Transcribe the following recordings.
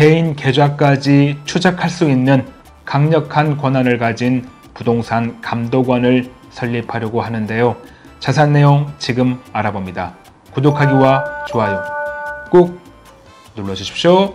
개인 계좌까지 추적할 수 있는 강력한 권한을 가진 부동산 감독원을 설립하려고 하는데요. 자세한 내용 지금 알아봅니다. 구독하기와 좋아요 꼭 눌러주십시오.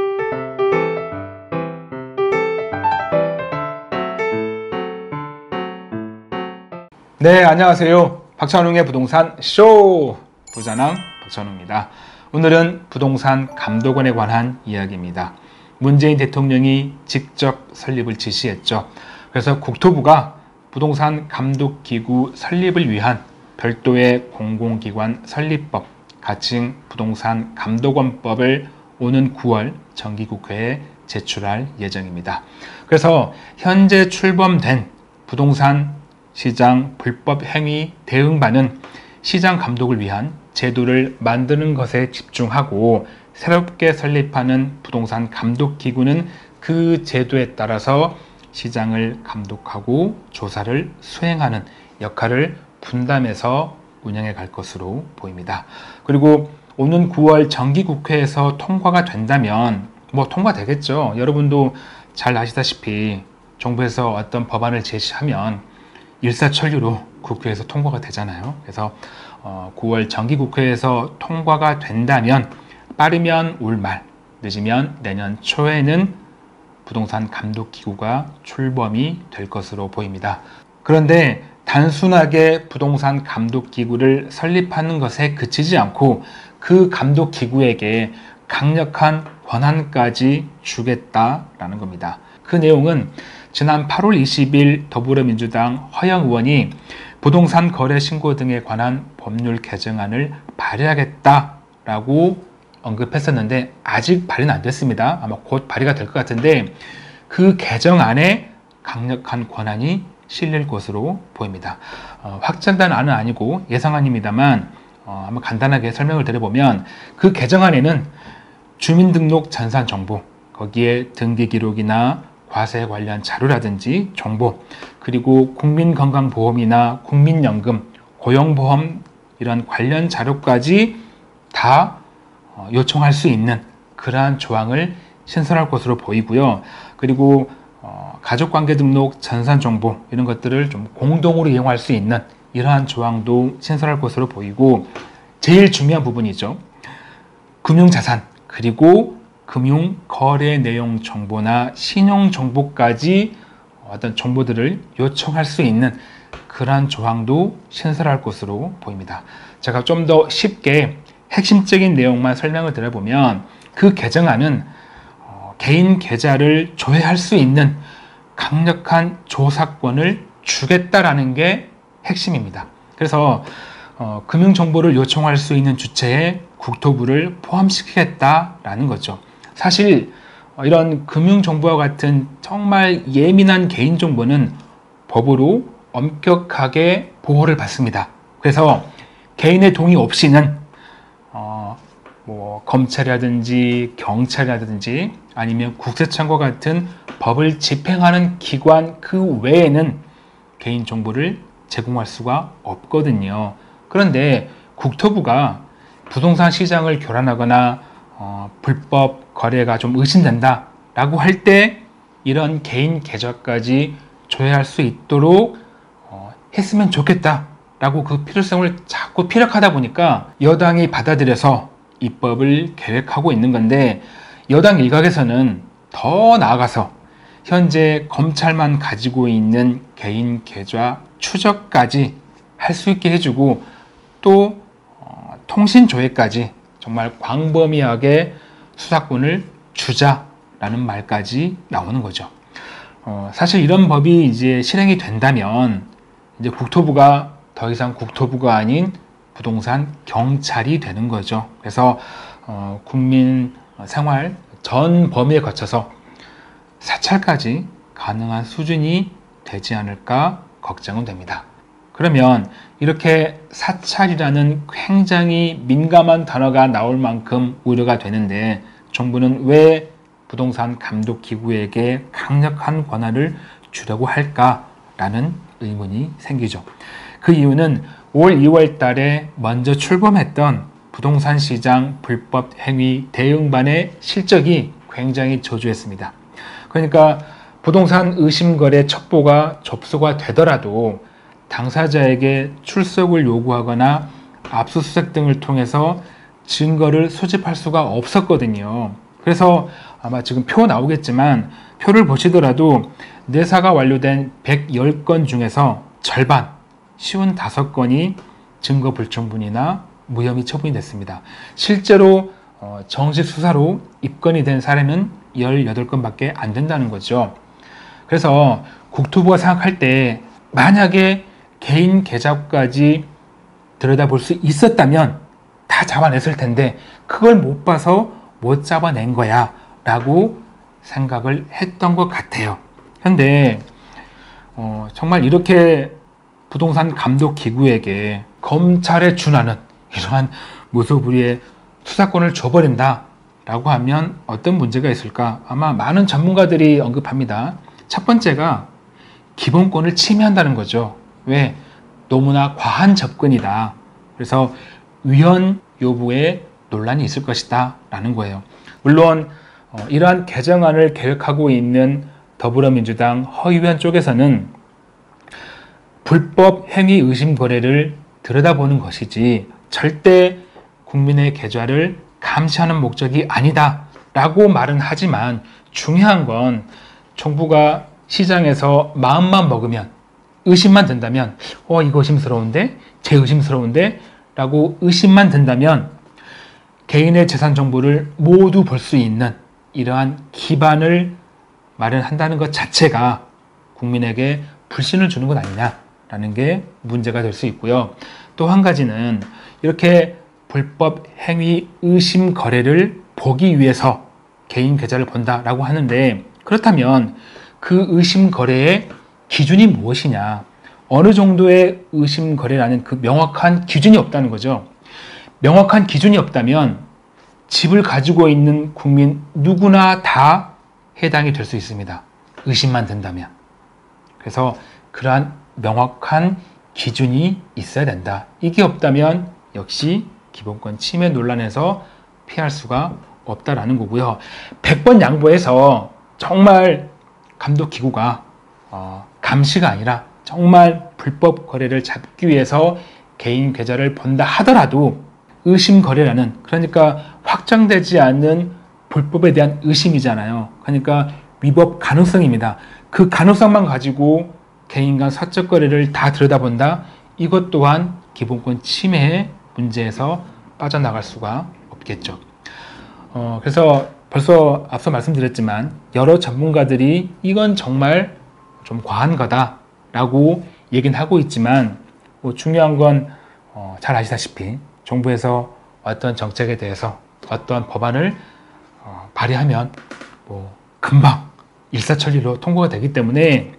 네, 안녕하세요. 박찬웅의 부동산 쇼! 부자남 박찬웅입니다. 오늘은 부동산 감독원에 관한 이야기입니다. 문재인 대통령이 직접 설립을 지시했죠. 그래서 국토부가 부동산 감독기구 설립을 위한 별도의 공공기관 설립법, 가칭 부동산 감독원법을 오는 9월 정기국회에 제출할 예정입니다. 그래서 현재 출범된 부동산 시장 불법 행위 대응반은 시장 감독을 위한 제도를 만드는 것에 집중하고, 새롭게 설립하는 부동산 감독기구는 그 제도에 따라서 시장을 감독하고 조사를 수행하는 역할을 분담해서 운영해 갈 것으로 보입니다. 그리고 오는 9월 정기국회에서 통과가 된다면, 통과되겠죠. 여러분도 잘 아시다시피 정부에서 어떤 법안을 제시하면 일사천리로 국회에서 통과가 되잖아요. 그래서 9월 정기국회에서 통과가 된다면 빠르면 올 말, 늦으면 내년 초에는 부동산 감독기구가 출범이 될 것으로 보입니다. 그런데 단순하게 부동산 감독기구를 설립하는 것에 그치지 않고 그 감독기구에게 강력한 권한까지 주겠다라는 겁니다. 그 내용은 지난 8월 20일 더불어민주당 허영 의원이 부동산 거래 신고 등에 관한 법률 개정안을 발의하겠다라고 언급했었는데 아직 발의는 안 됐습니다. 아마 곧 발의가 될 것 같은데 그 개정안에 강력한 권한이 실릴 것으로 보입니다. 확정된 안은 아니고 예상안입니다만 한번 간단하게 설명을 드려보면, 그 개정안에는 주민등록 전산 정보, 거기에 등기 기록이나 과세 관련 자료라든지 정보, 그리고 국민건강보험이나 국민연금, 고용보험 이런 관련 자료까지 다 요청할 수 있는 그러한 조항을 신설할 것으로 보이고요. 그리고 가족관계 등록 전산 정보 이런 것들을 좀 공동으로 이용할 수 있는 이러한 조항도 신설할 것으로 보이고, 제일 중요한 부분이죠. 금융자산 그리고 금융 거래 내용 정보나 신용 정보까지 어떤 정보들을 요청할 수 있는 그러한 조항도 신설할 것으로 보입니다. 제가 좀 더 쉽게 핵심적인 내용만 설명을 드려보면, 그 개정안은 개인 계좌를 조회할 수 있는 강력한 조사권을 주겠다라는 게 핵심입니다. 그래서 금융정보를 요청할 수 있는 주체에 국토부를 포함시키겠다라는 거죠. 사실 이런 금융정보와 같은 정말 예민한 개인정보는 법으로 엄격하게 보호를 받습니다. 그래서 개인의 동의 없이는 검찰이라든지 경찰이라든지 아니면 국세청과 같은 법을 집행하는 기관 그 외에는 개인정보를 제공할 수가 없거든요. 그런데 국토부가 부동산 시장을 교란하거나 불법 거래가 좀 의심된다 라고 할 때 이런 개인 계좌까지 조회할 수 있도록 했으면 좋겠다 라고 그 필요성을 자꾸 피력하다 보니까 여당이 받아들여서 입법을 계획하고 있는 건데, 여당 일각에서는 더 나아가서 현재 검찰만 가지고 있는 개인 계좌 추적까지 할 수 있게 해주고, 또 통신 조회까지 정말 광범위하게 수사권을 주자라는 말까지 나오는 거죠. 사실 이런 법이 이제 실행이 된다면 이제 국토부가 더 이상 국토부가 아닌 부동산 경찰이 되는 거죠. 그래서 국민 생활 전 범위에 거쳐서 사찰까지 가능한 수준이 되지 않을까 걱정은 됩니다. 그러면 이렇게 사찰이라는 굉장히 민감한 단어가 나올 만큼 우려가 되는데, 정부는 왜 부동산 감독기구에게 강력한 권한을 주려고 할까라는 의문이 생기죠. 그 이유는 올 2월 달에 먼저 출범했던 부동산 시장 불법 행위 대응반의 실적이 굉장히 저조했습니다. 그러니까 부동산 의심거래 첩보가 접수가 되더라도 당사자에게 출석을 요구하거나 압수수색 등을 통해서 증거를 수집할 수가 없었거든요. 그래서 아마 지금 표 나오겠지만 표를 보시더라도 내사가 완료된 110건 중에서 절반, 55건이 증거 불충분이나 무혐의 처분이 됐습니다. 실제로 정식 수사로 입건이 된 사례는 18건밖에 안 된다는 거죠. 그래서 국토부가 생각할 때 만약에 개인 계좌까지 들여다볼 수 있었다면 다 잡아냈을 텐데 그걸 못 봐서 못 잡아낸 거야 라고 생각을 했던 것 같아요. 그런데 정말 이렇게 부동산 감독 기구에게 검찰에 준하는 이러한 무소불위의 수사권을 줘버린다 라고 하면 어떤 문제가 있을까? 아마 많은 전문가들이 언급합니다. 첫 번째가 기본권을 침해한다는 거죠. 왜? 너무나 과한 접근이다. 그래서 위헌 여부에 논란이 있을 것이다 라는 거예요. 물론 이러한 개정안을 계획하고 있는 더불어민주당 허의원 쪽에서는 불법 행위 의심 거래를 들여다보는 것이지 절대 국민의 계좌를 감시하는 목적이 아니다 라고 말은 하지만 중요한 건 정부가 시장에서 마음만 먹으면 의심만 든다면 이거 의심스러운데? 제 의심스러운데? 라고 의심만 든다면 개인의 재산 정보를 모두 볼 수 있는 이러한 기반을 마련한다는 것 자체가 국민에게 불신을 주는 것 아니냐라는 게 문제가 될 수 있고요. 또 한 가지는 이렇게 불법 행위 의심 거래를 보기 위해서 개인 계좌를 본다라고 하는데 그렇다면 그 의심 거래의 기준이 무엇이냐? 어느 정도의 의심 거래라는 그 명확한 기준이 없다는 거죠. 명확한 기준이 없다면 집을 가지고 있는 국민 누구나 다 해당이 될 수 있습니다. 의심만 든다면. 그래서 그러한 명확한 기준이 있어야 된다. 이게 없다면 역시 기본권 침해 논란에서 피할 수가 없다라는 거고요. 100번 양보해서 정말 감독기구가 감시가 아니라 정말 불법 거래를 잡기 위해서 개인 계좌를 본다 하더라도 의심 거래라는, 그러니까 확정되지 않는 불법에 대한 의심이잖아요. 그러니까 위법 가능성입니다. 그 가능성만 가지고 개인 간 사적 거래를 다 들여다본다. 이것 또한 기본권 침해의 문제에서 빠져나갈 수가 없겠죠. 그래서 벌써 앞서 말씀드렸지만 여러 전문가들이 이건 정말 좀 과한 거다라고 얘기는 하고 있지만 중요한 건 잘 아시다시피 정부에서 어떤 정책에 대해서 어떤 법안을 발의하면 금방 일사천리로 통과가 되기 때문에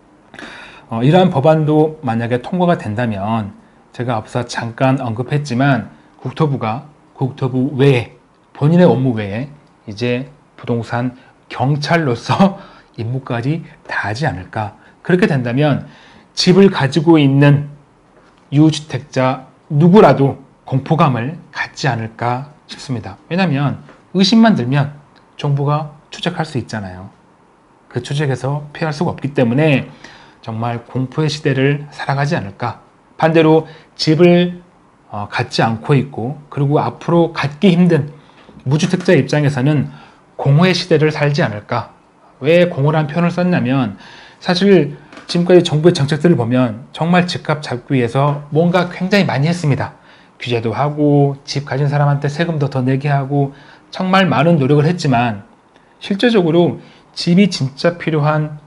이러한 법안도 만약에 통과가 된다면 제가 앞서 잠깐 언급했지만 국토부 외에 본인의 업무 외에 이제 부동산 경찰로서 임무까지 다하지 않을까. 그렇게 된다면 집을 가지고 있는 유주택자 누구라도 공포감을 갖지 않을까 싶습니다. 왜냐하면 의심만 들면 정부가 추적할 수 있잖아요. 그 추적에서 피할 수가 없기 때문에 정말 공포의 시대를 살아가지 않을까. 반대로 집을 갖지 않고 있고 그리고 앞으로 갖기 힘든 무주택자 입장에서는 공허의 시대를 살지 않을까. 왜 공허란 표현을 썼냐면 사실 지금까지 정부의 정책들을 보면 정말 집값 잡기 위해서 뭔가 굉장히 많이 했습니다. 규제도 하고 집 가진 사람한테 세금도 더 내게 하고 정말 많은 노력을 했지만 실제적으로 집이 진짜 필요한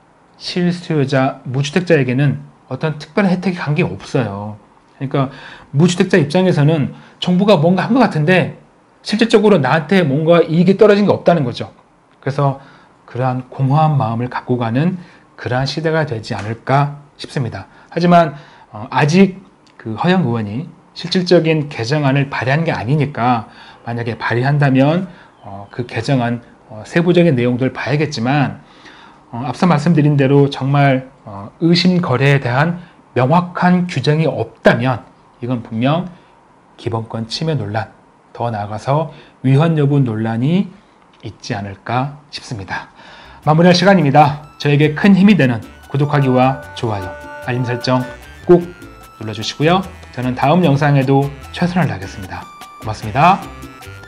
실수요자 무주택자에게는 어떤 특별한 혜택이 간 게 없어요. 그러니까 무주택자 입장에서는 정부가 뭔가 한 것 같은데 실질적으로 나한테 뭔가 이익이 떨어진 게 없다는 거죠. 그래서 그러한 공허한 마음을 갖고 가는 그러한 시대가 되지 않을까 싶습니다. 하지만 아직 그 허영 의원이 실질적인 개정안을 발의한 게 아니니까 만약에 발의한다면 그 개정안 세부적인 내용들을 봐야겠지만 앞서 말씀드린 대로 정말 의심 거래에 대한 명확한 규정이 없다면 이건 분명 기본권 침해 논란, 더 나아가서 위헌 여부 논란이 있지 않을까 싶습니다. 마무리할 시간입니다. 저에게 큰 힘이 되는 구독하기와 좋아요, 알림 설정 꼭 눌러주시고요. 저는 다음 영상에도 최선을 다하겠습니다. 고맙습니다.